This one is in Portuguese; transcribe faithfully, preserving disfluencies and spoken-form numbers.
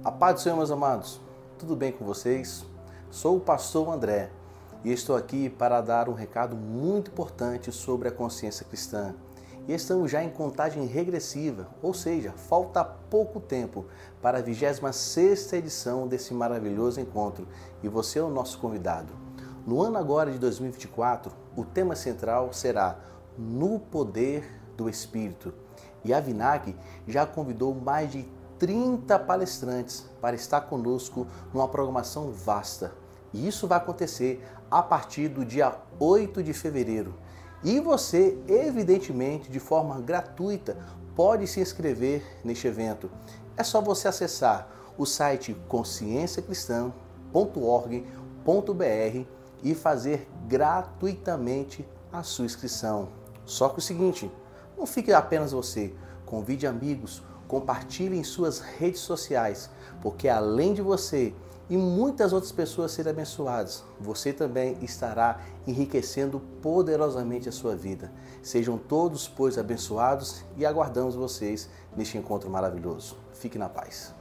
A paz do Senhor, meus amados, tudo bem com vocês? Sou o pastor André e estou aqui para dar um recado muito importante sobre a consciência cristã. E estamos já em contagem regressiva, ou seja, falta pouco tempo para a vigésima sexta edição desse maravilhoso encontro e você é o nosso convidado. No ano agora de dois mil e vinte e quatro, o tema central será No Poder do Espírito. E a Vinac já convidou mais de trinta palestrantes para estar conosco numa programação vasta. E isso vai acontecer a partir do dia oito de fevereiro. E você, evidentemente, de forma gratuita, pode se inscrever neste evento. É só você acessar o site consciência cristã ponto org ponto br e fazer gratuitamente a sua inscrição. Só que o seguinte, não fique apenas você, convide amigos, compartilhe em suas redes sociais, porque além de você e muitas outras pessoas serem abençoadas, você também estará enriquecendo poderosamente a sua vida. Sejam todos, pois, abençoados e aguardamos vocês neste encontro maravilhoso. Fique na paz.